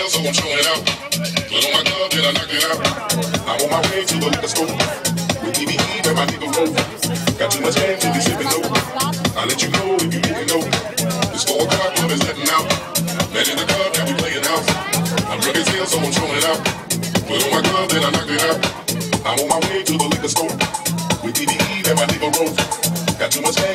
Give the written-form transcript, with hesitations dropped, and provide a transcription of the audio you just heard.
hell, so I'm showing out. Put on my glove, then I knock it out. I'm on my way to the liquor store. With DBE and my nigga roll. Got too much game to be sipping low. I'll let you know if you didn't know. This 4 o'clock club is letting out. Man in the club, now we playing out. I'm drunk as hell, so I'm showing out. Put on my glove, then I knock it out. I'm on my way to the liquor store. With DBE and my nigga roll. Got too much game